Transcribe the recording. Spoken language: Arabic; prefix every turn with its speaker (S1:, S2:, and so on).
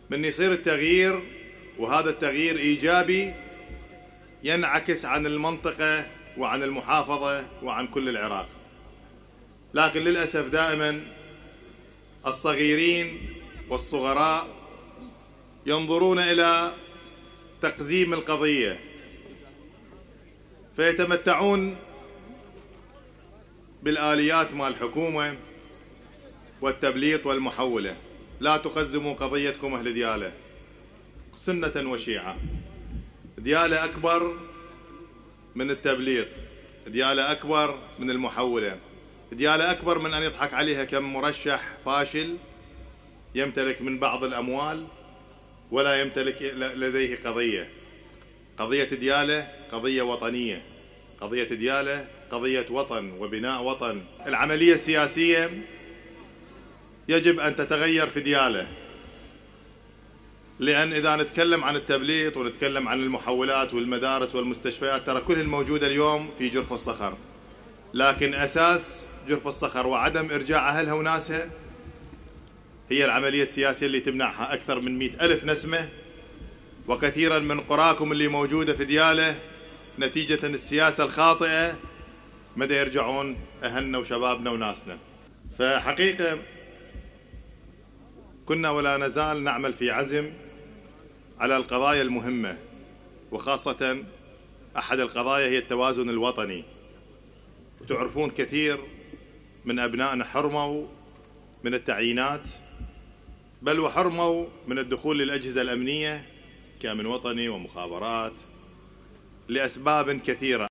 S1: من يصير التغيير، وهذا التغيير إيجابي ينعكس عن المنطقة وعن المحافظة وعن كل العراق. لكن للأسف دائما الصغيرين والصغراء ينظرون إلى تقزيم القضية، فيتمتعون بالآليات مال الحكومة والتبليط والمحولة. لا تقزموا قضيتكم أهل ديالى، سنة وشيعة. ديالى أكبر من التبليط، ديالى أكبر من المحولة، ديالى أكبر من أن يضحك عليها كم مرشح فاشل يمتلك من بعض الأموال ولا يمتلك لديه قضية. قضية ديالى قضية وطنية، قضية ديالى قضية وطن وبناء وطن. العملية السياسية يجب أن تتغير في ديالى، لأن إذا نتكلم عن التبليط ونتكلم عن المحولات والمدارس والمستشفيات، ترى كلها موجودة اليوم في جرف الصخر، لكن أساس جرف الصخر وعدم إرجاع أهلها وناسها هي العملية السياسية اللي تمنعها. أكثر من 100,000 نسمة، وكثيرا من قراكم اللي موجودة في ديالى نتيجة السياسة الخاطئة مدى يرجعون أهلنا وشبابنا وناسنا. فحقيقة كنا ولا نزال نعمل في عزم على القضايا المهمة، وخاصة أحد القضايا هي التوازن الوطني. وتعرفون كثير من أبنائنا حرموا من التعيينات، بل وحرموا من الدخول للأجهزة الأمنية كأمن وطني ومخابرات لأسباب كثيرة.